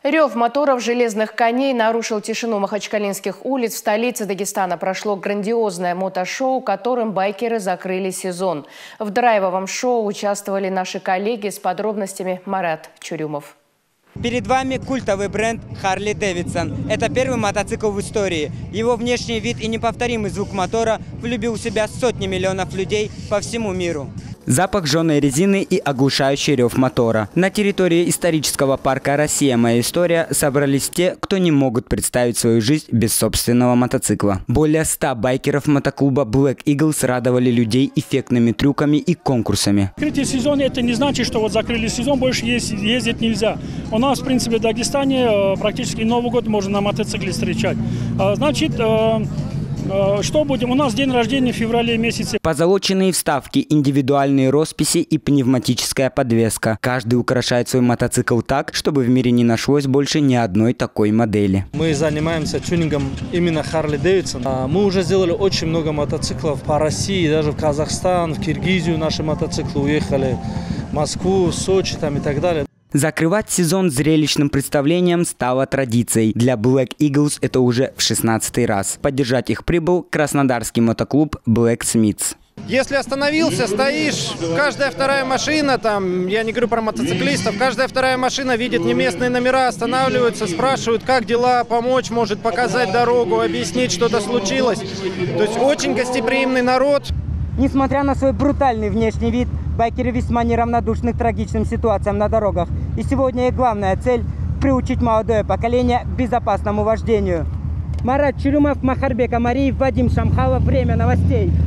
Рев моторов железных коней нарушил тишину махачкалинских улиц. В столице Дагестана прошло грандиозное мотошоу, которым байкеры закрыли сезон. В драйвовом шоу участвовали наши коллеги. С подробностями Марат Чурюмов. Перед вами культовый бренд Harley Davidson. Это первый мотоцикл в истории. Его внешний вид и неповторимый звук мотора влюбил в себя сотни миллионов людей по всему миру. Запах жженой резины и оглушающий рев мотора. На территории исторического парка «Россия. Моя история» собрались те, кто не могут представить свою жизнь без собственного мотоцикла. Более 100 байкеров мотоклуба Black Eagles радовали людей эффектными трюками и конкурсами. Закрытие сезона — это не значит, что вот закрыли сезон, больше ездить нельзя. У нас, в принципе, в Дагестане практически Новый год можно на мотоцикле встречать. Значит, что будем? У нас день рождения в феврале месяце. Позолоченные вставки, индивидуальные росписи и пневматическая подвеска. Каждый украшает свой мотоцикл так, чтобы в мире не нашлось больше ни одной такой модели. Мы занимаемся тюнингом именно Harley Davidson. Мы уже сделали очень много мотоциклов по России, даже в Казахстан, в Киргизию наши мотоциклы уехали, в Москву, Сочи там и так далее. Закрывать сезон зрелищным представлением стало традицией. Для Black Eagles это уже в 16-й раз. Поддержать их прибыл краснодарский мотоклуб Black Smiths. Если остановился, стоишь, каждая вторая машина, там, я не говорю про мотоциклистов, каждая вторая машина видит не местные номера, останавливаются, спрашивают, как дела, помочь, может показать дорогу, объяснить, что-то случилось. То есть очень гостеприимный народ. Несмотря на свой брутальный внешний вид, байкеры весьма неравнодушны к трагичным ситуациям на дорогах. И сегодня их главная цель – приучить молодое поколение к безопасному вождению. Марат Чурюмов, Махарбек Амариев, Вадим Шамхалов. Время новостей.